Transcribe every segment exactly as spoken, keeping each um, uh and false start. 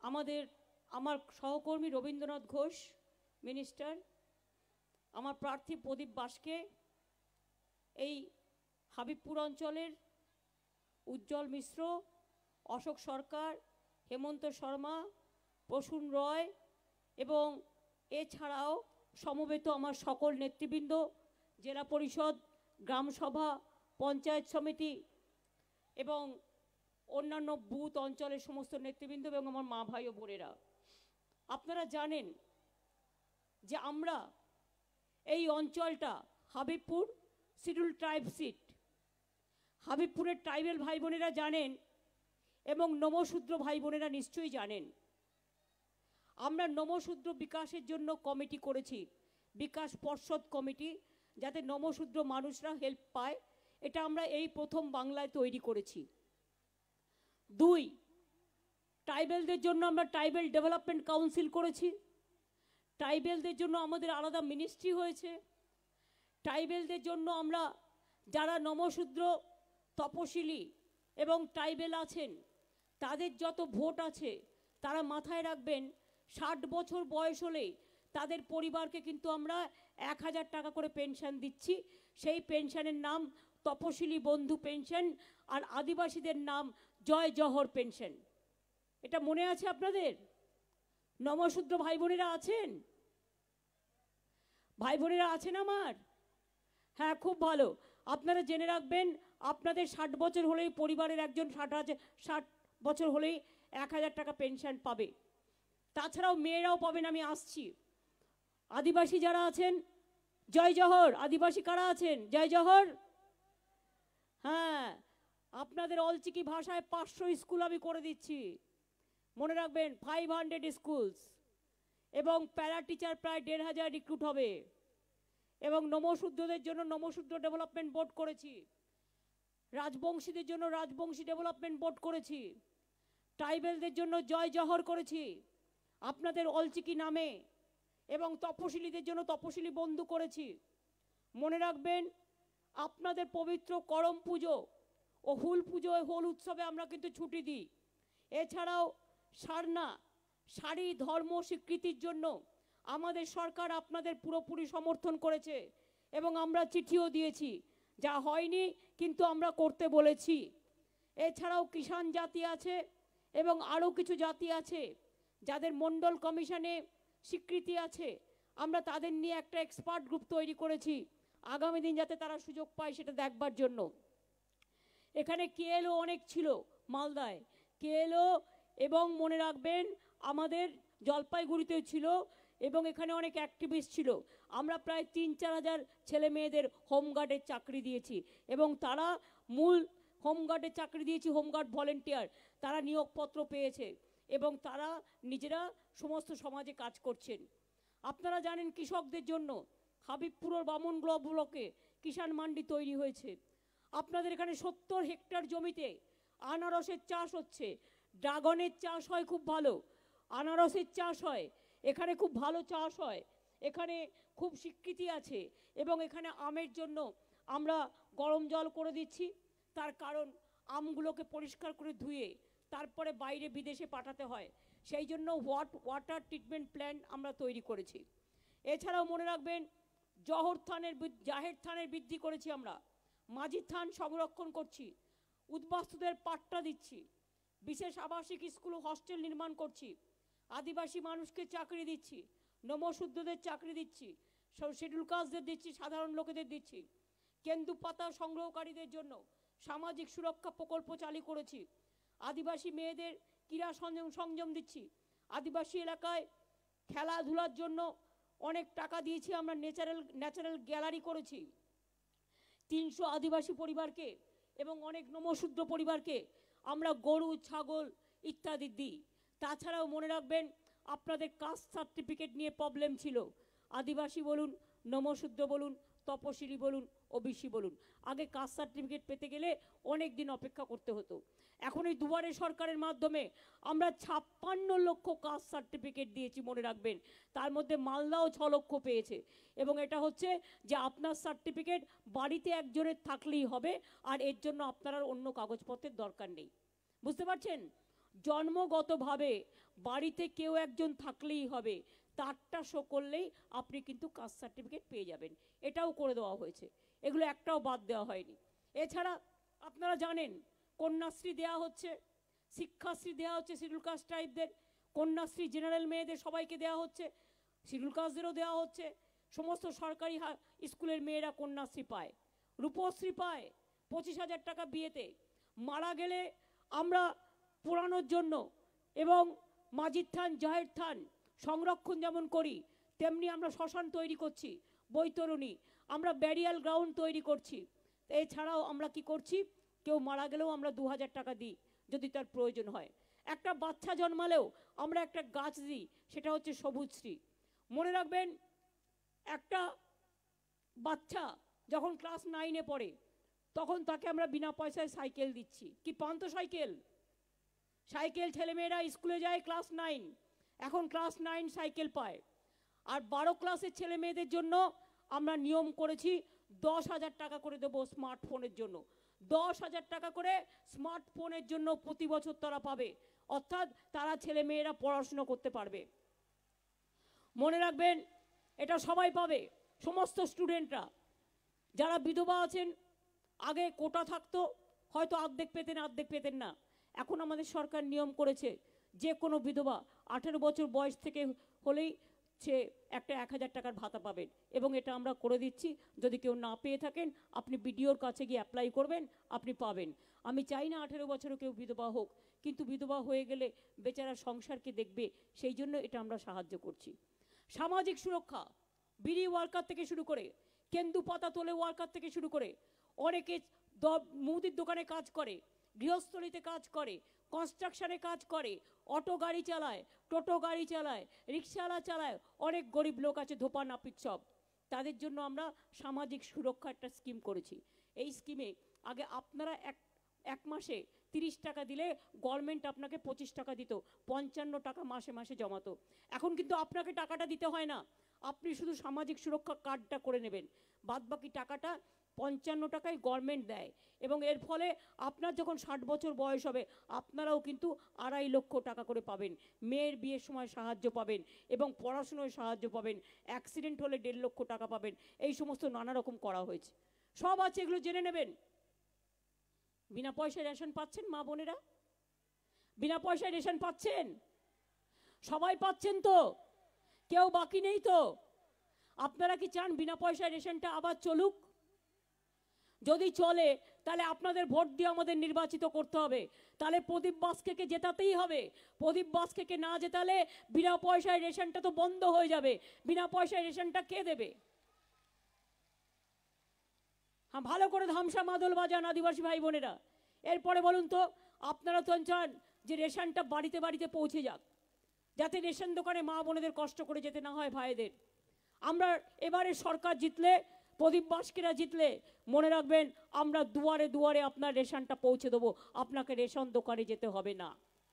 আমাদের আমার সহকর্মী রবীন্দ্রনাথ ঘোষ মিনিস্টার, আমার প্রার্থী প্রদীপ বাসকে, এই হাবিবপুর অঞ্চলের উজ্জ্বল মিশ্র, অশোক সরকার, হেমন্ত শর্মা, প্রসূন রয় এবং এছাড়াও সমবেত আমার সকল নেতৃবৃন্দ, জেলা পরিষদ, গ্রামসভা, পঞ্চায়েত সমিতি এবং অন্যান্য বুথ অঞ্চলের সমস্ত নেতৃবৃন্দ এবং আমার মা ভাই ও বোনেরা, আপনারা জানেন যে আমরা এই অঞ্চলটা হাবিবপুর শিডিউল ট্রাইব সিট, হাবিবপুরের ট্রাইবেল ভাই বোনেরা জানেন এবং নমশূদ্র ভাই বোনেরা নিশ্চয়ই জানেন। আমরা নমশূদ্র বিকাশের জন্য কমিটি করেছি, বিকাশ পর্ষদ কমিটি, যাতে নমশূদ্র মানুষরা হেল্প পায়। এটা আমরা এই প্রথম বাংলায় তৈরি করেছি। দুই, ট্রাইবেলদের জন্য আমরা ট্রাইবেল ডেভেলপমেন্ট কাউন্সিল করেছি। ট্রাইবেলদের জন্য আমাদের আলাদা মিনিস্ট্রি হয়েছে। ট্রাইবেলদের জন্য আমরা যারা নমশূদ্র, তপশিলি এবং ট্রাইবেল আছেন তাদের যত ভোট আছে, তারা মাথায় রাখবেন ষাট বছর বয়স হলে তাদের পরিবারকে কিন্তু আমরা এক হাজার টাকা করে পেনশন দিচ্ছি। সেই পেনশনের নাম তপশিলি বন্ধু পেনশন, আর আদিবাসীদের নাম জয় জহর পেনশন। এটা মনে আছে আপনাদের? নমশূদ্র ভাই বোনেরা আছেন? ভাই বোনেরা আছেন আমার? হ্যাঁ, খুব ভালো। আপনারা জেনে রাখবেন, আপনাদের ষাট বছর হলেই পরিবারের একজন ষাট হাজার ষাট বছর হলেই এক হাজার টাকা পেনশন পাবে। তাছাড়াও মেয়েরাও পাবেন, আমি আসছি। আদিবাসী যারা আছেন জয় জহর। আদিবাসী কারা আছেন? জয় জহর। হ্যাঁ, আপনাদের অলচিকি ভাষায় পাঁচশো স্কুল আমি করে দিচ্ছি, মনে রাখবেন, ফাইভ হান্ড্রেড স্কুলস, এবং প্যারা টিচার প্রায় দেড় হাজার রিক্রুট হবে। এবং নমশূদ্রদের জন্য নমশূদ্র ডেভেলপমেন্ট বোর্ড করেছি, রাজবংশীদের জন্য রাজবংশী ডেভেলপমেন্ট বোর্ড করেছি, ট্রাইবেলদের জন্য জয় জহর করেছি আপনাদের অলচিকি নামে, এবং তপশিলীদের জন্য তপশিলি বন্ধু করেছি। মনে রাখবেন, আপনাদের পবিত্র করম পুজো ও হুল পুজো, হোল উৎসবে আমরা কিন্তু ছুটি দিই। এছাড়াও সারনা, শাড়ি ধর্ম স্বীকৃতির জন্য আমাদের সরকার আপনাদের পুরোপুরি সমর্থন করেছে এবং আমরা চিঠিও দিয়েছি, যা হয়নি কিন্তু আমরা করতে বলেছি। এছাড়াও কিষাণ জাতি আছে এবং আরও কিছু জাতি আছে যাদের মণ্ডল কমিশনে স্বীকৃতি আছে। আমরা তাদের নিয়ে একটা এক্সপার্ট গ্রুপ তৈরি করেছি, আগামী দিন যাতে তারা সুযোগ পায় সেটা দেখবার জন্য। এখানে কেএলও অনেক ছিল মালদায়, কেএলও, এবং মনে রাখবেন আমাদের জলপাইগুড়িতেও ছিল, এবং এখানে অনেক অ্যাক্টিভিস্ট ছিল। আমরা প্রায় তিন চার হাজার ছেলে মেয়েদের হোমগার্ডের চাকরি দিয়েছি, এবং তারা মূল হোমগার্ডের চাকরি দিয়েছি, হোমগার্ড ভলেন্টিয়ার, তারা নিয়োগপত্র পেয়েছে এবং তারা নিজেরা সমস্ত সমাজে কাজ করছেন। আপনারা জানেন কৃষকদের জন্য হাবিবপুর ও বামনগ্ল ব্লকে কিষাণ মান্ডি তৈরি হয়েছে। আপনাদের এখানে সত্তর হেক্টর জমিতে আনারসের চাষ হচ্ছে, ড্রাগনের চাষ হয় খুব ভালো, আনারসের চাষ হয়, এখানে খুব ভালো চাষ হয়, এখানে খুব স্বীকৃতি আছে, এবং এখানে আমের জন্য আমরা গরম জল করে দিচ্ছি। তার কারণ আমগুলোকে পরিষ্কার করে ধুয়ে তারপরে বাইরে বিদেশে পাঠাতে হয়, সেই জন্য ওয়াট ওয়াটার ট্রিটমেন্ট প্ল্যান্ট আমরা তৈরি করেছি। এছাড়াও মনে রাখবেন, জহর থানের জাহের থানের বৃদ্ধি করেছি আমরা, মাঝি থান সংরক্ষণ করছি, উদ্বাস্তুদের পাট্টা দিচ্ছি, বিশেষ আবাসিক স্কুল ও হস্টেল নির্মাণ করছি, আদিবাসী মানুষকে চাকরি দিচ্ছি, নমশূদ্রদের চাকরি দিচ্ছি, শিডিউল কাস্টদের দিচ্ছি, সাধারণ লোকেদের দিচ্ছি। কেন্দু পাতা সংগ্রহকারীদের জন্য সামাজিক সুরক্ষা প্রকল্প চালু করেছি, আদিবাসী মেয়েদের ক্রীড়া সংযম সংযম দিচ্ছি, আদিবাসী এলাকায় খেলাধুলার জন্য অনেক টাকা দিয়েছি আমরা, ন্যাচারাল ন্যাচারাল গ্যালারি করেছি। তিনশো আদিবাসী পরিবারকে এবং অনেক নমশূদ্র পরিবারকে আমরা গরু, ছাগল ইত্যাদি দিই। তাছাড়াও মনে রাখবেন, আপনাদের কাস্ট সার্টিফিকেট নিয়ে প্রবলেম ছিল, আদিবাসী বলুন, নমশূদ্র বলুন, তপশিলি বলুন, ওবিসি বলুন, আগে কাস্ট সার্টিফিকেট পেতে গেলে অনেক দিন অপেক্ষা করতে হতো। এখন এই দুবারে সরকারের মাধ্যমে আমরা ছাপ্পান্ন লক্ষ কাস্ট সার্টিফিকেট দিয়েছি, মনে রাখবেন, তার মধ্যে মালদাও ছ লক্ষ পেয়েছে। এবং এটা হচ্ছে যে আপনার সার্টিফিকেট বাড়িতে একজনের থাকলেই হবে, আর এর জন্য আপনার অন্য কাগজপত্রের দরকার নেই। বুঝতে পারছেন? জন্মগতভাবে বাড়িতে কেউ একজন থাকলেই হবে, তারটা শো করলেই আপনি কিন্তু কাস্ট সার্টিফিকেট পেয়ে যাবেন, এটাও করে দেওয়া হয়েছে। এগুলো একটাও বাদ দেওয়া হয়নি। এছাড়া আপনারা জানেন কন্যাশ্রী দেওয়া হচ্ছে, শিক্ষাশ্রী দেওয়া হচ্ছে শিডিউল কাস্ট ট্রাইবদের, কন্যাশ্রী জেনারেল মেয়েদের সবাইকে দেওয়া হচ্ছে, শিডিউল কাস্টদেরও দেওয়া হচ্ছে। সমস্ত সরকারি স্কুলের মেয়েরা কন্যাশ্রী পায়, রূপশ্রী পায়, পঁচিশ হাজার টাকা বিয়েতে। মারা গেলে আমরা পোড়ানোর জন্য এবং মাজির থান জাহের থান সংরক্ষণ যেমন করি, তেমনি আমরা শ্মশান তৈরি করছি, বৈতরণী, আমরা ব্যারিয়াল গ্রাউন্ড তৈরি করছি। এছাড়াও আমরা কি করছি, কেউ মারা গেলেও আমরা দু হাজার টাকা দিই যদি তার প্রয়োজন হয়। একটা বাচ্চা জন্মালেও আমরা একটা গাছ দিই, সেটা হচ্ছে সবুজশ্রী। মনে রাখবেন, একটা বাচ্চা যখন ক্লাস নাইনে পড়ে তখন তাকে আমরা বিনা পয়সায় সাইকেল দিচ্ছি, কি পান তো সাইকেল? সাইকেল ছেলেমেয়েরা স্কুলে যায় ক্লাস নাইন, এখন ক্লাস নাইন সাইকেল পায়। আর বারো ক্লাসের ছেলে মেয়েদের জন্য আমরা নিয়ম করেছি দশ হাজার টাকা করে দেবো স্মার্টফোনের জন্য, দশ হাজার টাকা করে স্মার্টফোনের জন্য প্রতি বছর তারা পাবে, অর্থাৎ তারা ছেলে মেয়েরা পড়াশুনো করতে পারবে। মনে রাখবেন, এটা সবাই পাবে, সমস্ত স্টুডেন্টরা। যারা বিধবা আছেন, আগে কোটা থাকতো, হয়তো অর্ধেক পেতেন অর্ধেক পেতেন না, এখন আমাদের সরকার নিয়ম করেছে যে কোনো বিধবা আঠেরো বছর বয়স থেকে হলেই সে একটা এক হাজার টাকার ভাতা পাবেন, এবং এটা আমরা করে দিচ্ছি। যদি কেউ না পেয়ে থাকেন, আপনি বিডিওর কাছে গিয়ে অ্যাপ্লাই করবেন, আপনি পাবেন। আমি চাই না আঠেরো বছরও কেউ বিধবা হোক, কিন্তু বিধবা হয়ে গেলে বেচারা সংসারকে দেখবে, সেই জন্য এটা আমরা সাহায্য করছি। সামাজিক সুরক্ষা, বিড়ি ওয়ার্কার থেকে শুরু করে, কেন্দু পাতা তোলে ওয়ার্কার থেকে শুরু করে, অনেকে মুদির দোকানে কাজ করে, গৃহস্থলীতে কাজ করে, কনস্ট্রাকশনে কাজ করে, অটো গাড়ি চালায়, টোটো গাড়ি চালায়, রিক্সাওয়ালা চালায়, অনেক গরিব লোক আছে, ধোপা নাপিত সব। তাদের জন্য আমরা সামাজিক সুরক্ষা একটা স্কিম করেছি। এই স্কিমে আগে আপনারা এক এক মাসে তিরিশ টাকা দিলে গভর্নমেন্ট আপনাকে পঁচিশ টাকা দিত, পঞ্চান্ন টাকা মাসে মাসে জমাতো। এখন কিন্তু আপনাকে টাকাটা দিতে হয় না, আপনি শুধু সামাজিক সুরক্ষা কার্ডটা করে নেবেন, বাদ বাকি টাকাটা পঞ্চান্ন টাকায় গভর্নমেন্ট দেয়। এবং এর ফলে আপনার যখন ষাট বছর বয়স হবে, আপনারাও কিন্তু আড়াই লক্ষ টাকা করে পাবেন, মেয়ের বিয়ের সময় সাহায্য পাবেন, এবং পড়াশোনায় সাহায্য পাবেন, অ্যাক্সিডেন্ট হলে দেড় লক্ষ টাকা পাবেন। এই সমস্ত নানা রকম করা হয়েছে, সব আছে, এগুলো জেনে নেবেন। বিনা পয়সায় রেশন পাচ্ছেন মা বোনেরা? বিনা পয়সায় রেশন পাচ্ছেন? সবাই পাচ্ছেন তো? কেউ বাকি নেই তো? আপনারা কি চান বিনা পয়সায় রেশনটা আবার চলুক? যদি চলে তাহলে আপনাদের ভোট দিয়ে আমাদের নির্বাচিত করতে হবে, তাহলে প্রদীপ বাস্কেকে জেতাতেই হবে। প্রদীপ বাস্কেকে না জেতালে বিনা পয়সায় রেশনটা তো বন্ধ হয়ে যাবে। বিনা পয়সায় রেশনটা কে দেবে? হ্যাঁ, ভালো করে ধামসা মাদল বাজান আদিবাসী ভাই বোনেরা। এরপরে বলুন তো, আপনারা তো চান যে রেশনটা বাড়িতে বাড়িতে পৌঁছে যাক, যাতে রেশন দোকানে মা বোনেদের কষ্ট করে যেতে না হয় ভাইদের। আমরা এবারে সরকার জিতলে, প্রদীপ বাস্কেরা জিতলে, মনে রাখবেন আমরা দুয়ারে দুয়ারে আপনার রেশনটা পৌঁছে দেবো, আপনাকে রেশন দোকানে যেতে হবে না।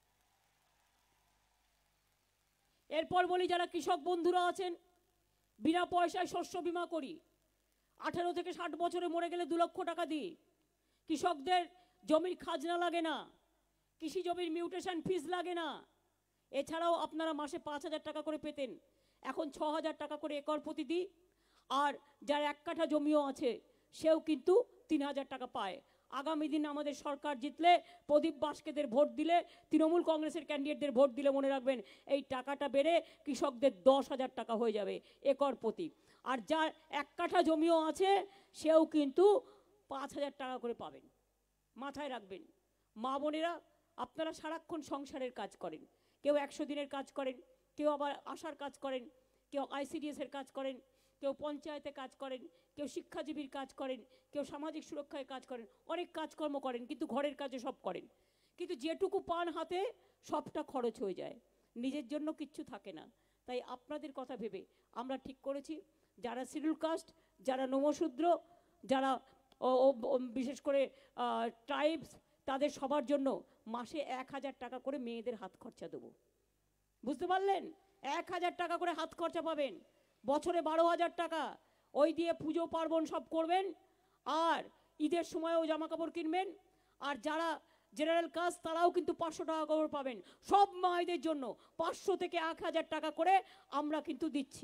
এরপর বলি, যারা কৃষক বন্ধুরা আছেন, বিনা পয়সায় শস্য বীমা করি, আঠারো থেকে ষাট বছরে মরে গেলে দু লক্ষ টাকা দিই। কৃষকদের জমির খাজনা লাগে না, কৃষি জমির মিউটেশন ফিস লাগে না। এছাড়াও আপনারা মাসে পাঁচ হাজার টাকা করে পেতেন, এখন ছ হাজার টাকা করে একর প্রতি দিই। আর যার এক কাঠা জমিও আছে সেও কিন্তু তিন হাজার টাকা পায়। আগামী দিন আমাদের সরকার জিতলে, প্রদীপ বাস্কেদের ভোট দিলে, তৃণমূল কংগ্রেসের ক্যান্ডিডেটদের ভোট দিলে, মনে রাখবেন এই টাকাটা বেড়ে কৃষকদের দশ হাজার টাকা হয়ে যাবে একর প্রতি। আর যার এক কাঠা জমিও আছে সেও কিন্তু পাঁচ হাজার টাকা করে পাবেন। মাথায় রাখবেন মা বোনেরা, আপনারা সারাক্ষণ সংসারের কাজ করেন, কেউ একশো দিনের কাজ করেন, কেউ আবার আশার কাজ করেন, কেউ আইসিডিএসের কাজ করেন, কেউ পঞ্চায়েতে কাজ করেন, কেউ শিক্ষাজীবীর কাজ করেন, কেউ সামাজিক সুরক্ষায় কাজ করেন, অনেক কাজকর্ম করেন, কিন্তু ঘরের কাজে সব করেন। কিন্তু যেটুকু পান হাতে সবটা খরচ হয়ে যায়, নিজের জন্য কিচ্ছু থাকে না। তাই আপনাদের কথা ভেবে আমরা ঠিক করেছি, যারা শিডিউল কাস্ট, যারা নমশূদ্র, যারা বিশেষ করে ট্রাইবস, তাদের সবার জন্য মাসে এক হাজার টাকা করে মেয়েদের হাত খরচা দেবো। বুঝতে পারলেন? এক হাজার টাকা করে হাত খরচা পাবেন, বছরে বারো হাজার টাকা। ওই দিয়ে পুজো পার্বণ সব করবেন, আর ঈদের সময়ও জামা কাপড় কিনবেন। আর যারা জেনারেল কাস্ট তারাও কিন্তু পাঁচশো টাকা করে পাবেন। সব মায়েদের জন্য পাঁচশো থেকে এক হাজার টাকা করে আমরা কিন্তু দিচ্ছি।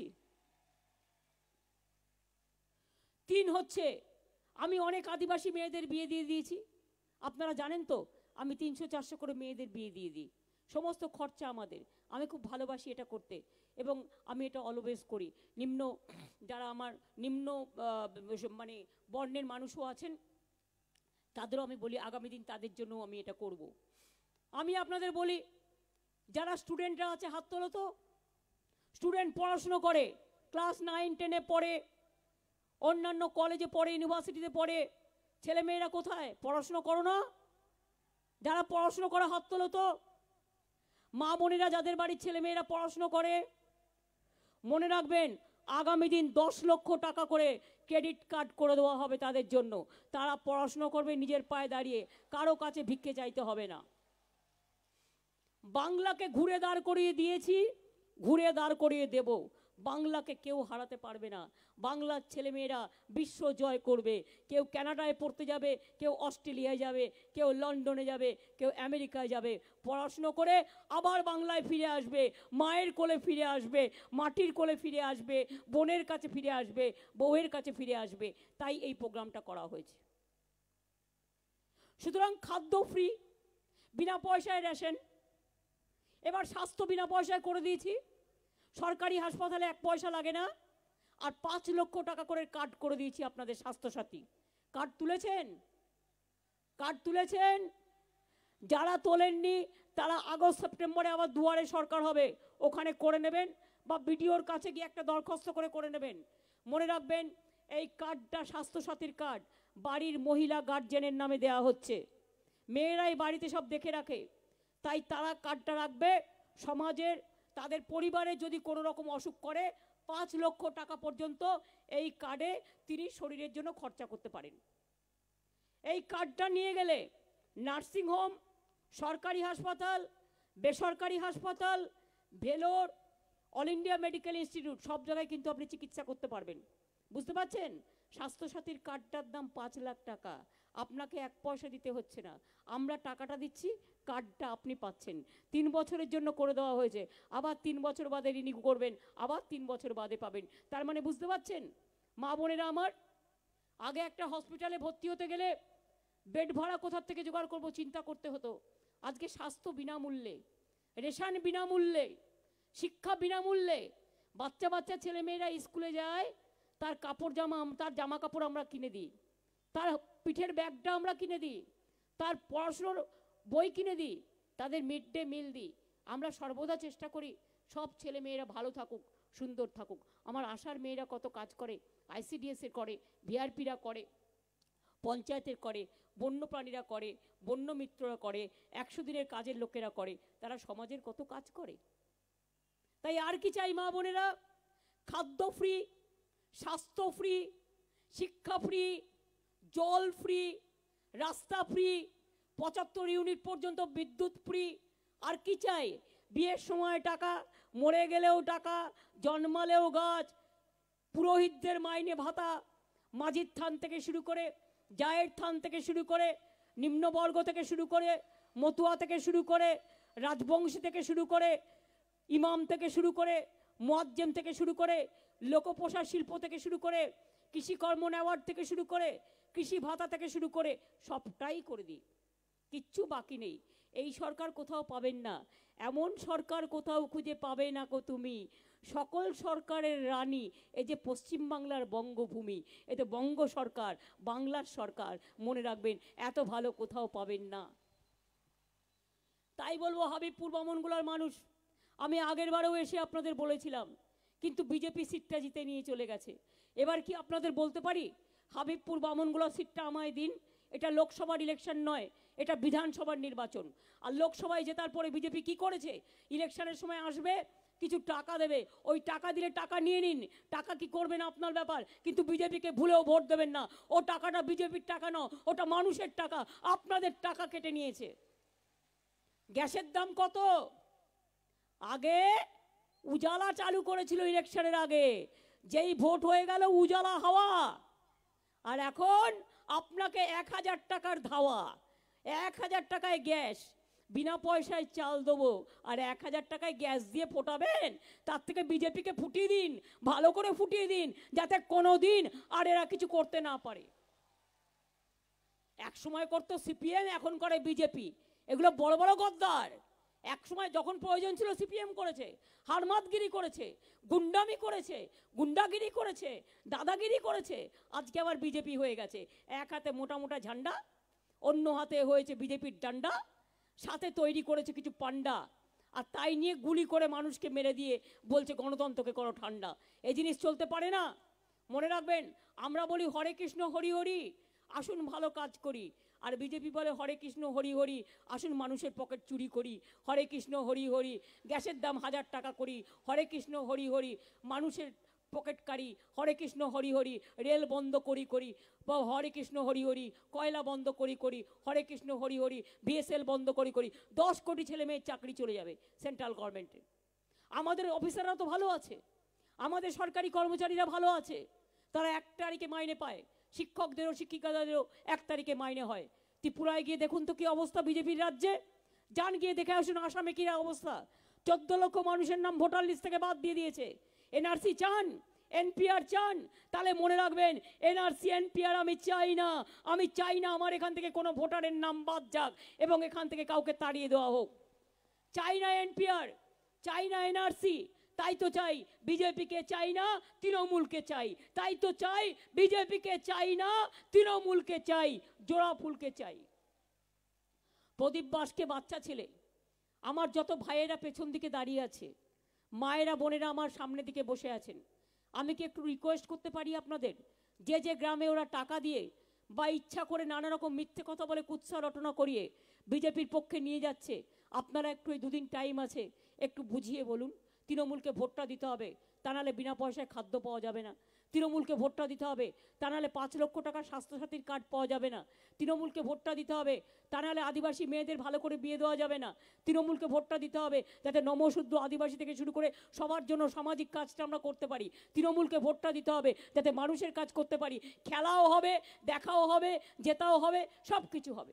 তিন হচ্ছে, আমি অনেক আদিবাসী মেয়েদের বিয়ে দিয়ে দিয়েছি, আপনারা জানেন তো। আমি তিনশো চারশো করে মেয়েদের বিয়ে দিয়ে দিই, সমস্ত খরচা আমাদের। আমি খুব ভালোবাসি এটা করতে এবং আমি এটা অলওয়েজ করি। নিম্ন যারা আমার নিম্ন মানে বর্ণের মানুষও আছেন তাদেরও আমি বলি আগামী দিন তাদের জন্য আমি এটা করব। আমি আপনাদের বলি, যারা স্টুডেন্টরা আছে হাত তোলো তো। স্টুডেন্ট পড়াশুনো করে, ক্লাস নাইন টেনে পড়ে, অন্যান্য কলেজে পড়ে, ইউনিভার্সিটিতে পড়ে, ছেলেমেয়েরা কোথায় পড়াশুনো করো না? যারা পড়াশুনো করে হাত তোলো তো। মা বোনেরা যাদের বাড়ির ছেলেমেয়েরা পড়াশুনো করে, মনে রাখবেন আগামী দিন দশ লক্ষ টাকা করে ক্রেডিট কার্ড করে দেওয়া হবে তাদের জন্য। তারা পড়াশুনো করবে নিজের পায়ে দাঁড়িয়ে, কারো কাছে ভিক্ষে চাইতে হবে না। বাংলাকে ঘুরে দাঁড় করিয়ে দিয়েছি, ঘুরে দাঁড় করিয়ে দেব। বাংলাকে কেউ হারাতে পারবে না। বাংলার ছেলেমেয়েরা বিশ্ব জয় করবে। কেউ কানাডায় পড়তে যাবে, কেউ অস্ট্রেলিয়ায় যাবে, কেউ লন্ডনে যাবে, কেউ আমেরিকায় যাবে। পড়াশুনো করে আবার বাংলায় ফিরে আসবে, মায়ের কোলে ফিরে আসবে, মাটির কোলে ফিরে আসবে, বোনের কাছে ফিরে আসবে, বউয়ের কাছে ফিরে আসবে। তাই এই প্রোগ্রামটা করা হয়েছে। সুতরাং খাদ্য ফ্রি, বিনা পয়সায় রেশন। এবার স্বাস্থ্য বিনা পয়সায় করে দিয়েছি। সরকারি হাসপাতালে এক পয়সা লাগে না। আর পাঁচ লক্ষ টাকা করে কার্ড করে দিয়েছি আপনাদের স্বাস্থ্যসাথী। কার্ড তুলেছেন? কার্ড তুলেছেন? যারা তোলেননি তারা আগস্ট সেপ্টেম্বরে আবার দুয়ারে সরকার হবে, ওখানে করে নেবেন, বা বিডিওর কাছে গিয়ে একটা দরখাস্ত করে করে নেবেন। মনে রাখবেন এই কার্ডটা স্বাস্থ্যসাথীর কার্ড বাড়ির মহিলা গার্জেনের নামে দেয়া হচ্ছে। মেয়েরাই বাড়িতে সব দেখে রাখে, তাই তারা কার্ডটা রাখবে। সমাজের তাদের পরিবারে যদি কোনো রকম অসুখ করে পাঁচ লক্ষ টাকা পর্যন্ত এই কার্ডে তিনি শরীরের জন্য খরচা করতে পারেন। এই কার্ডটা নিয়ে গেলে নার্সিংহোম, সরকারি হাসপাতাল, বেসরকারি হাসপাতাল, Vellore, all India medical institute সব জায়গায় কিন্তু আপনি চিকিৎসা করতে পারবেন। বুঝতে পারছেন? স্বাস্থ্যসাথীর কার্ডটার দাম পাঁচ লাখ টাকা। আপনাকে এক পয়সা দিতে হচ্ছে না, আমরা টাকাটা দিচ্ছি, কার্ডটা আপনি পাচ্ছেন। তিন বছরের জন্য করে দেওয়া হয়েছে, আবার তিন বছর বাদে রিনিউ করবেন, আবার তিন বছর বাদে পাবেন। তার মানে বুঝতে পারছেন মা বোনেরা আমার, আগে একটা হসপিটালে ভর্তি হতে গেলে বেড ভাড়া কোথা থেকে জোগাড় করবো চিন্তা করতে হতো। আজকে স্বাস্থ্য বিনামূল্যে, রেশন বিনামূল্যে, শিক্ষা বিনামূল্যে। বাচ্চা বাচ্চা ছেলে মেয়েরা স্কুলে যায়, তার কাপড় জামা, তার জামা কাপড় আমরা কিনে দিই, তার পিঠের ব্যাগটা আমরা কিনে দিই, তার পড়াশোনার বই কিনে দিই, তাদের মিড ডে মিল দিই। আমরা সর্বদা চেষ্টা করি সব ছেলে মেয়েরা ভালো থাকুক, সুন্দর থাকুক। আমার আশার মেয়েরা কত কাজ করে, আইসিডিএসের করে, ভিআরপিরা করে, পঞ্চায়েতের করে, বন্যপ্রাণীরা করে, বন্য মিত্ররা করে, একশো দিনের কাজের লোকেরা করে। তারা সমাজের কত কাজ করে। তাই আর কি চাই মা বোনেরা? খাদ্য ফ্রি, স্বাস্থ্য ফ্রি, শিক্ষা ফ্রি, জল ফ্রি, রাস্তা ফ্রি, পঁচাত্তর ইউনিট পর্যন্ত বিদ্যুৎ ফ্রি। আর কি চাই? বিয়ের সময় টাকা, মরে গেলেও টাকা, জন্মালেও গাছ, পুরোহিতদের মাইনে ভাতা, মাঝির থান থেকে শুরু করে, জায়ের থান থেকে শুরু করে, নিম্নবর্গ থেকে শুরু করে, মতুয়া থেকে শুরু করে, রাজবংশী থেকে শুরু করে, ইমাম থেকে শুরু করে, মুয়াজ্জেম থেকে শুরু করে, লোকপ্রশাসন শিল্প থেকে শুরু করে, কৃষিকর্ম অ্যাওয়ার্ড থেকে শুরু করে, কৃষি ভাতা থেকে শুরু করে সবটাই করে দিই, কিচ্ছু বাকি নেই। এই সরকার কোথাও পাবেন না, এমন সরকার কোথাও খুঁজে পাবে না গো তুমি। সকল সরকারের রানী এই যে পশ্চিমবাংলার বঙ্গভূমি, এতে বঙ্গ সরকার, বাংলার সরকার। মনে রাখবেন এত ভালো কোথাও পাবেন না। তাই বলবো হাবিবপুর বামনগোলার মানুষ, আমি আগের বারেও এসে আপনাদের বলেছিলাম, কিন্তু বিজেপি সিটটা জিতে নিয়ে চলে গেছে। এবার কি আপনাদের বলতে পারি হাবিবপুর বামনগোলা সিটটা আমায় দিন? এটা লোকসভার ইলেকশন নয়, এটা বিধানসভার নির্বাচন। আর লোকসভায় জেতার পরে বিজেপি কি করেছে? ইলেকশনের সময় আসবে, কিছু টাকা দেবে, ওই টাকা দিলে টাকা নিয়ে নিন, টাকা কি করবেন আপনার ব্যাপার, কিন্তু বিজেপিকে ভুলেও ভোট দেবেন না। ও টাকাটা বিজেপির টাকা নয়, ওটা মানুষের টাকা, আপনাদের টাকা কেটে নিয়েছে। গ্যাসের দাম কত? আগে উজালা চালু করেছিল ইলেকশনের আগে, যেই ভোট হয়ে গেল উজালা হাওয়া। আর এখন আপনাকে এক হাজার টাকার ধাওয়া। এক হাজার টাকায় গ্যাস, বিনা পয়সায় চাল দেবো, আর এক হাজার টাকায় গ্যাস দিয়ে ফোটাবেন? তার থেকে বিজেপিকে ফুটিয়ে দিন, ভালো করে ফুটিয়ে দিন, যাতে কোনো দিন আর এরা কিছু করতে না পারে। এক সময় করতো সিপিএম, এখন করে বিজেপি। এগুলো বড় বড় গদ্দার। এক সময় যখন প্রয়োজন ছিল সিপিএম করেছে, হারমাতগিরি করেছে, গুন্ডামি করেছে, গুন্ডাগিরি করেছে, দাদাগিরি করেছে। আজকে আবার বিজেপি হয়ে গেছে। এক হাতে মোটা মোটা ঝান্ডা, অন্য হাতে হয়েছে বিজেপির ডান্ডা, সাথে তৈরি করেছে কিছু পান্ডা, আর তাই নিয়ে গুলি করে মানুষকে মেরে দিয়ে বলছে গণতন্ত্রকে করো ঠান্ডা। এই জিনিস চলতে পারে না। মনে রাখবেন, আমরা বলি হরে কৃষ্ণ হরি হরি, আসুন ভালো কাজ করি। আর বিজেপি বলে হরে কৃষ্ণ হরি হরি, আসুন মানুষের পকেট চুরি করি। হরে কৃষ্ণ হরি হরি, গ্যাসের দাম হাজার টাকা করি। হরে কৃষ্ণ হরি হরি, মানুষের পকেট কারি। হরে কৃষ্ণ হরি হরি, রেল বন্ধ করি করি। হরে কৃষ্ণ হরি হরি, কয়লা বন্ধ করি করি। হরে কৃষ্ণ হরি হরি, বিএসএল বন্ধ করি করি। দশ কোটি ছেলে মেয়ের চাকরি চলে যাবে সেন্ট্রাল গভর্নমেন্টে। আমাদের অফিসাররা তো ভালো আছে, আমাদের সরকারি কর্মচারীরা ভালো আছে, তারা এক তারিখে মাইনে পায়। শিক্ষকদেরও শিক্ষিকাদেরও এক তারিখে মাইনে হয়। ত্রিপুরায় গিয়ে দেখুন তো কি অবস্থা বিজেপির রাজ্যে। যান গিয়ে দেখে আসুন আসামে কি অবস্থা। চোদ্দ লক্ষ মানুষের নাম ভোটার লিস্ট থেকে বাদ দিয়ে দিয়েছে। এনআরসি চান, এনপিআর চান, তাহলে মনে রাখবেন এনআরসি এনপিআর আমি চাই না। আমি চাই না আমার এখান থেকে কোনো ভোটারের নাম বাদ যাক এবং এখান থেকে কাউকে তাড়িয়ে দেওয়া হোক। চাই না এনপিআর, চাই না এনআরসি, তাই তো চাই বিজেপিকে চাই না, তৃণমূলকে চাই। তাই তো চাই বিজেপিকে চাই না, তৃণমূলকে চাই, জোড়া ফুলকে চাই। প্রদীপ বাসকে বাচ্চা ছেলে, আমার যত ভাইয়েরা পেছন দিকে দাঁড়িয়ে আছে, মায়েরা বোনেরা আমার সামনের দিকে বসে আছেন, আমি কি একটু রিকোয়েস্ট করতে পারি আপনাদের, যে যে গ্রামে ওরা টাকা দিয়ে বা ইচ্ছা করে নানা রকম মিথ্যে কথা বলে কুৎসা রটনা করিয়ে বিজেপির পক্ষে নিয়ে যাচ্ছে, আপনারা একটু এই দুদিন টাইম আছে, একটু বুঝিয়ে বলুন তৃণমূলকে ভোটটা দিতে হবে, তা নাহলে বিনা পয়সায় খাদ্য পাওয়া যাবে না। তৃণমূলকে ভোটটা দিতে হবে, তা নাহলে পাঁচ লক্ষ টাকার স্বাস্থ্যসাথীর কার্ড পাওয়া যাবে না। তৃণমূলকে ভোটটা দিতে হবে, তা নাহলে আদিবাসী মেয়েদের ভালো করে বিয়ে দেওয়া যাবে না। তৃণমূলকে ভোটটা দিতে হবে যাতে নমশূদ্র আদিবাসী থেকে শুরু করে সবার জন্য সামাজিক কাজটা আমরা করতে পারি। তৃণমূলকে ভোটটা দিতে হবে যাতে মানুষের কাজ করতে পারি। খেলাও হবে, দেখাও হবে, জেতাও হবে, সব কিছু হবে।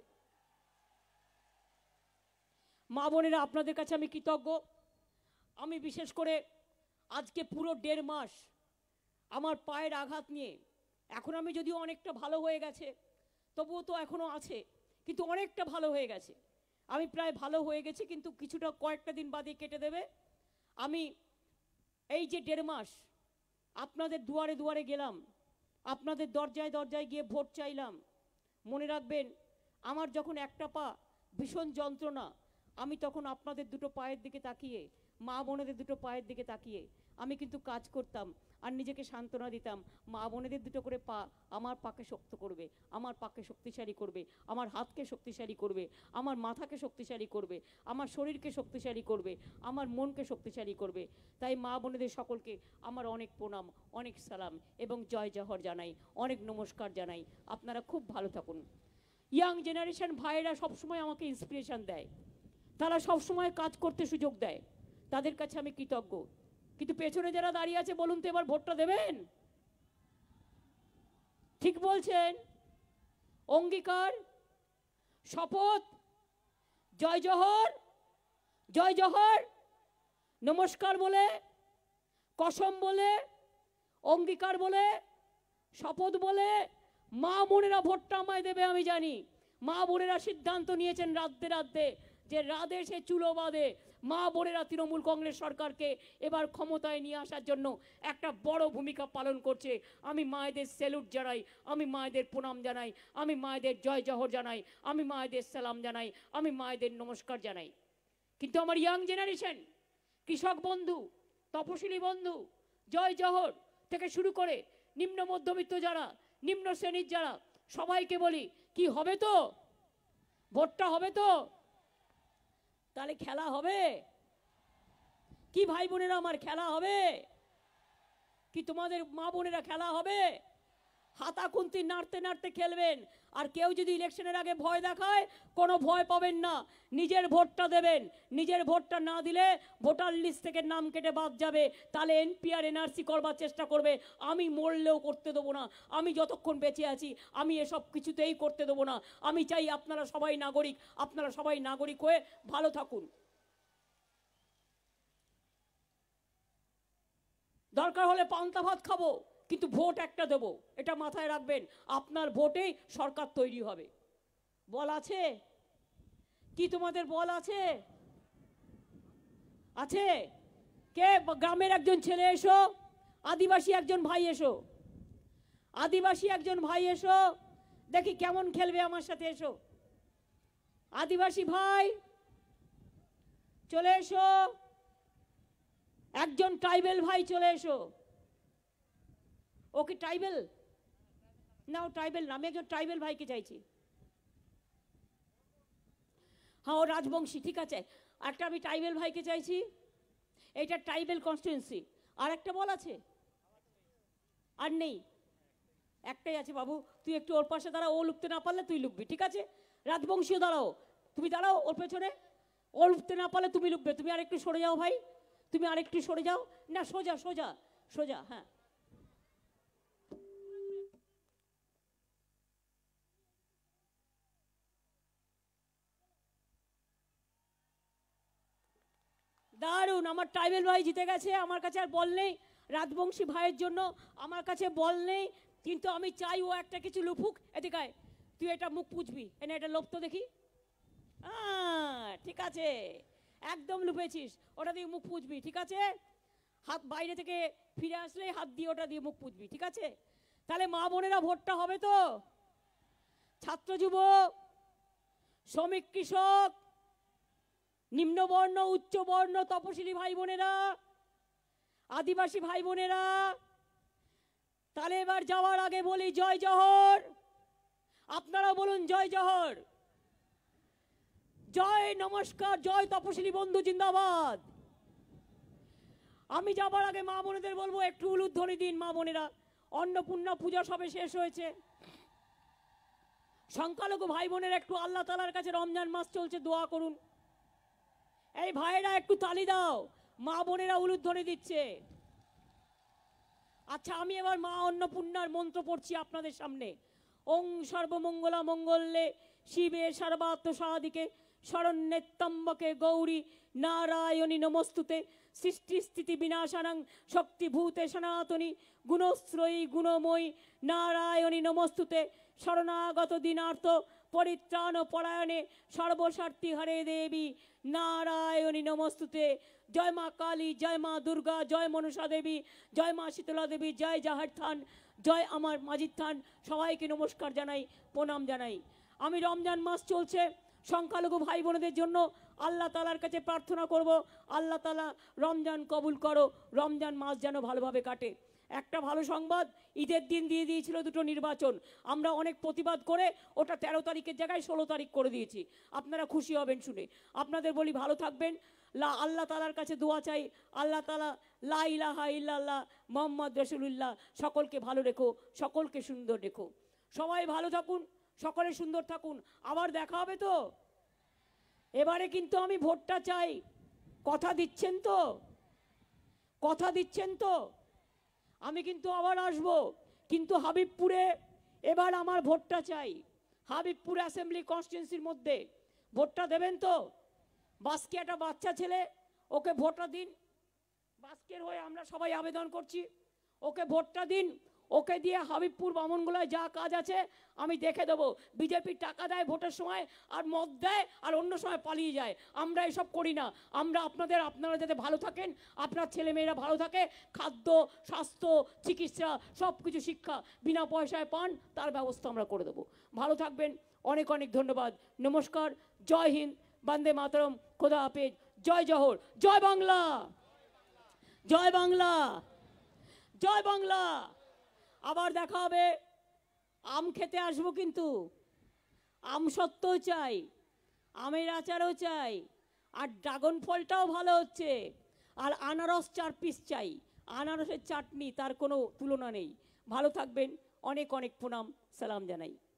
মা বোনেরা আপনাদের কাছে আমি কৃতজ্ঞ। আমি বিশেষ করে আজকে পুরো দেড় মাস আমার পায়ের আঘাত নিয়ে, এখন আমি যদিও অনেকটা ভালো হয়ে গেছে, তবুও তো এখনো আছে, কিন্তু অনেকটা ভালো হয়ে গেছে। আমি প্রায় ভালো হয়ে গেছি, কিন্তু কিছুটা কয়েকটা দিন বাদে কেটে দেবে। আমি এই যে দেড় মাস আপনাদের দুয়ারে দুয়ারে গেলাম, আপনাদের দরজায় দরজায় গিয়ে ভোট চাইলাম। মনে রাখবেন, আমার যখন একটা পা ভীষণ যন্ত্রণা, আমি তখন আপনাদের দুটো পায়ের দিকে তাকিয়ে, মা বোনেদের দুটো পায়ের দিকে তাকিয়ে আমি কিন্তু কাজ করতাম আর নিজেকে সান্ত্বনা দিতাম। মা বোনেদের দুটো করে পা আমার পাকে শক্ত করবে, আমার পাকে শক্তিশালী করবে, আমার হাতকে শক্তিশালী করবে, আমার মাথাকে শক্তিশালী করবে, আমার শরীরকে শক্তিশালী করবে, আমার মনকে শক্তিশালী করবে। তাই মা বোনেদের সকলকে আমার অনেক প্রণাম, অনেক সালাম এবং জয় জহর জানাই, অনেক নমস্কার জানাই। আপনারা খুব ভালো থাকুন। ইয়াং জেনারেশন ভাইয়েরা সবসময় আমাকে ইন্সপিরেশন দেয়, তারা সবসময় কাজ করতে সুযোগ দেয়, তাদের কাছে আমি কৃতজ্ঞ। কিন্তু পেছনে যারা দাঁড়িয়ে আছে বলুন তো এবার ভোটটা দেবেন? ঠিক বলছেন? অঙ্গীকার, শপথ, জয় জহর, জয় জহর, নমস্কার বলে, কসম বলে, অঙ্গীকার বলে, শপথ বলে মা বোনেরা ভোটটা আমায় দেবে। আমি জানি মা বোনেরা সিদ্ধান্ত নিয়েছেন রাতে রাতে যে রাধে সে চুলো বাঁধে। মা বোনেরা তৃণমূল কংগ্রেস সরকারকে এবার ক্ষমতায় নিয়ে আসার জন্য একটা বড় ভূমিকা পালন করছে। আমি মায়েদের স্যালুট জানাই, আমি মায়েদের প্রণাম জানাই, আমি মায়েদের জয় জহর জানাই, আমি মায়েদের সালাম জানাই, আমি মায়েদের নমস্কার জানাই। কিন্তু আমার ইয়াং জেনারেশন, কৃষক বন্ধু, তপশিলি বন্ধু, জয় জহর থেকে শুরু করে নিম্ন মধ্যবিত্ত যারা, নিম্ন শ্রেণীর যারা, সবাইকে বলি কি হবে তো? ভোটটা হবে তো? তাহলে খেলা হবে কি ভাই বোনেরা? আমার খেলা হবে কি? তোমাদের মা বোনেরা খেলা হবে? হাতা খুন্তি নাড়তে নাড়তে খেলবেন। আর কেউ যদি ইলেকশনের আগে ভয় দেখায়, কোনো ভয় পাবেন না, নিজের ভোটটা দেবেন। নিজের ভোটটা না দিলে ভোটার লিস্ট থেকে নাম কেটে বাদ যাবে, তাহলে এনপিআর এনআরসি করবার চেষ্টা করবে। আমি মরলেও করতে দেবো না, আমি যতক্ষণ বেঁচে আছি আমি এসব কিছুতেই করতে দেবো না। আমি চাই আপনারা সবাই নাগরিক, আপনারা সবাই নাগরিক হয়ে ভালো থাকুন। দরকার হলে পান্তা ভাত খাবো, কিন্তু ভোট একটা দেবো, এটা মাথায় রাখবেন। আপনার ভোটেই সরকার তৈরি হবে। বল আছে কি তোমাদের? বল আছে? আছে? কে গ্রামের একজন ছেলে এসো, আদিবাসী একজন ভাই এসো, আদিবাসী একজন ভাই এসো, দেখি কেমন খেলবে আমার সাথে। এসো আদিবাসী ভাই, চলে এসো। একজন ট্রাইবেল ভাই চলে এসো। ওকে ট্রাইবেল না, ও ট্রাইবেল না, আমি একজন ট্রাইবেল ভাইকে চাইছি। হ্যাঁ, ও রাজবংশী, ঠিক আছে। একটা আমি ট্রাইবেল ভাইকে চাইছি, এইটা ট্রাইবেল কনস্টিটুয়েন্সি। আর একটা বল আছে? আর নেই, একটাই আছে। বাবু তুই একটু ওর পাশে দাঁড়া, ও লুকতে না পারলে তুই লুকবি, ঠিক আছে? রাজবংশীও দাঁড়াও, তুমি দাঁড়াও ওর পেছনে। ও লুকতে না পারলে তুমি লুকবে। তুমি আর একটু সরে যাও ভাই, তুমি আর একটু সরে যাও। না, সোজা সোজা সোজা, হ্যাঁ। দারুণ, আমার ট্রাইবেল ভাই জিতে গেছে। আমার কাছে আর বল নেই, রাজবংশী ভাইয়ের জন্য আমার কাছে বল নেই, কিন্তু আমি চাই ও একটা কিছু লুফুক। এদিকে আয়, তুই এটা মুখ পুছবি, এনে এটা লোপ তো দেখি। ঠিক আছে, একদম লুপেছিস, ওটা দিয়ে মুখ পুছবি, ঠিক আছে? হাত বাইরে থেকে ফিরে আসলে হাত দিয়ে ওটা দিয়ে মুখ পুছবি, ঠিক আছে? তাহলে মা বোনেরা ভোটটা হবে তো? ছাত্র যুব, শ্রমিক, কৃষক, নিম্নবর্ণ, উচ্চবর্ণ, তপশিলি ভাই বোনেরা, আদিবাসী ভাই বোনেরা, তাহলে এবার যাওয়ার আগে বলি জয় জহর। আপনারা বলুন জয় জহর, জয় নমস্কার, জয় তপশিলি বন্ধু জিন্দাবাদ। আমি যাবার আগে মা বোনেদের বলবো একটু উলুধ্বনি দিন। মা বোনেরা, অন্নপূর্ণা পূজা সবে শেষ হয়েছে। সংখ্যালঘু ভাই বোনের একটু আল্লাহ তাআলার কাছে, রমজান মাস চলছে, দোয়া করুন। এই ভাইয়েরা একটু তালি দাও, মা বোনেরা উলুধ্বনি দিচ্ছে। আচ্ছা, আমি এবার মা অন্নপূর্ণার মন্ত্র পড়ছি আপনাদের সামনে। ওং সর্বমঙ্গলা মঙ্গলে শিবে সর্বাত্ম সাধিকে শরণ্যেত্তম্বকে গৌরী নারায়ণী নমস্তুতে সৃষ্টি স্থিতি বিনাশানাং শক্তিভূতে সনাতনী গুণশ্রয়ী গুণময়ী নারায়ণী নমস্তুতে শরণাগত দীনার্থ পরিত্রাণ পরায়ণে সর্বস্বার্থী হরে দেবী নারায়ণী নমস্তুতে। জয় মা কালী, জয় মা দুর্গা, জয় মনসা দেবী, জয় মা শীতলা দেবী, জয় জাহার থান, জয় আমার মাজির থান। সবাইকে নমস্কার জানাই, প্রণাম জানাই। আমি রমজান মাস চলছে, সংখ্যালঘু ভাই বোনদের জন্য আল্লাহ তাআলার কাছে প্রার্থনা করব, আল্লাহ তাআলা রমজান কবুল করো, রমজান মাস যেন ভালোভাবে কাটে। একটা ভালো সংবাদ, ঈদের দিন দিয়ে দিয়েছিল দুটো নির্বাচন। আমরা অনেক প্রতিবাদ করে ওটা তেরো তারিখের জায়গায় ষোলো তারিখ করে দিয়েছি। আপনারা খুশি হবেন শুনে। আপনাদের বলি ভালো থাকবেন, লা আল্লাহ তাআলার কাছে দোয়া চাই, আল্লাহ তাআলা লা ইলাহা ইল্লাল্লাহ মুহাম্মদ রাসূলুল্লাহ সকলকে ভালো রেখো, সকলকে সুন্দর রেখো। সবাই ভালো থাকুন, সকলে সুন্দর থাকুন। আবার দেখা হবে তো? এবারে কিন্তু আমি ভোটটা চাই, কথা দিচ্ছেন তো? কথা দিচ্ছেন তো? আমি কিন্তু আবার আসব, কিন্তু হাবিবপুরে এবার আমার ভোটটা চাই। হাবিবপুর অ্যাসেম্বলি কনস্টিটিউয়েন্সির মধ্যে ভোটটা দেবেন তো? বাস্কে একটা বাচ্চা ছেলে, ওকে ভোটটা দিন। বাস্কের হয়ে আমরা সবাই আবেদন করছি, ওকে ভোটটা দিন। ওকে দিয়ে হাবিবপুর বামনগোলায় যা কাজ আছে আমি দেখে দেবো। বিজেপির টাকা দেয় ভোটের সময়, আর মদ দেয়, আর অন্য সময় পালিয়ে যায়। আমরা এসব করি না। আমরা আপনাদের, আপনারা যাতে ভালো থাকেন, আপনার ছেলেমেয়েরা ভালো থাকে, খাদ্য, স্বাস্থ্য, চিকিৎসা, সব কিছু শিক্ষা বিনা পয়সায় পান, তার ব্যবস্থা আমরা করে দেবো। ভালো থাকবেন, অনেক অনেক ধন্যবাদ। নমস্কার, জয় হিন্দ, বন্দে মাতরম, খোদা হাফেজ, জয় জহর, জয় বাংলা, জয় বাংলা, জয় বাংলা। আবার দেখা হবে। আম খেতে আসবো, কিন্তু আম সত্ত্বেও চাই, আমের আচারও চাই, আর ড্রাগন ফলটাও ভালো হচ্ছে, আর আনারস চার পিস চাই। আনারসের চাটনি, তার কোনো তুলনা নেই। ভালো থাকবেন, অনেক অনেক প্রণাম সালাম জানাই।